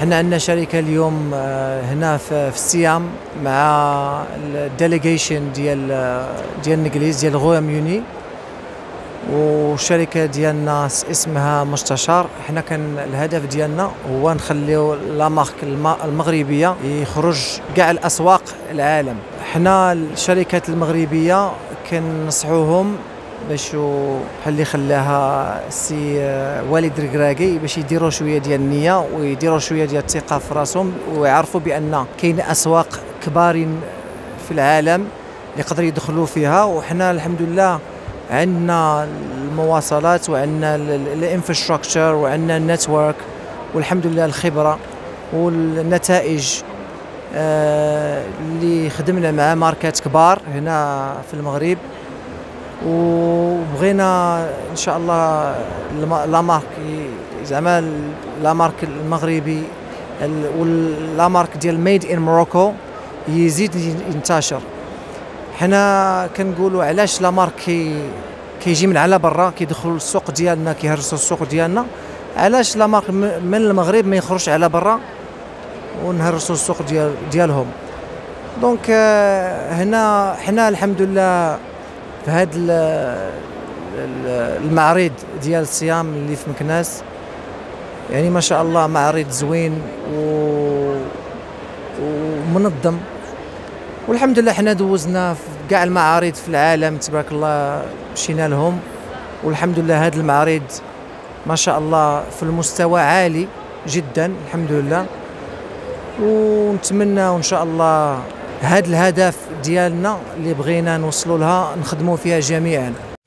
حنا عندنا شركة اليوم هنا في السيام مع الديليغيشن ديال الانجليز ديال الغويام-يوني، والشركة ديالنا اسمها مستشار. حنا كان الهدف ديالنا هو نخليو لا مارك المغربية يخرج كاع الأسواق العالم. حنا الشركات المغربية كنصحوهم باش بحال اللي خلاها السي والد الكراكي باش يديروا شويه ديال النيه ويديروا شويه ديال الثقه في راسهم، ويعرفوا بان كاين اسواق كبارين في العالم يقدروا يدخلوا فيها. وحنا الحمد لله عندنا المواصلات وعندنا الانفراستراكشر وعندنا النتورك، والحمد لله الخبره والنتائج اللي خدمنا مع ماركات كبار هنا في المغرب. وبغينا ان شاء الله لا مارك زعما لا مارك المغربي ولا مارك ديال ميد ان موروكو يزيد ينتشر. حنا كنقولوا علاش لا مارك كيجي من على برا كيدخل السوق ديالنا كيهرسوا السوق ديالنا، علاش لا مارك من المغرب ما يخرجش على برا ونهرسوا السوق ديالهم. دونك هنا حنا الحمد لله في هذا المعرض ديال الصيام اللي في مكناس، يعني ما شاء الله معرض زوين ومنظم، والحمد لله حنا دوزنا في كاع المعارض في العالم تبارك الله مشينا لهم، والحمد لله هذا المعرض ما شاء الله في المستوى عالي جدا الحمد لله. ونتمنى وان شاء الله هذا الهدف ديالنا اللي بغينا نوصلوا لها نخدموا فيها جميعا.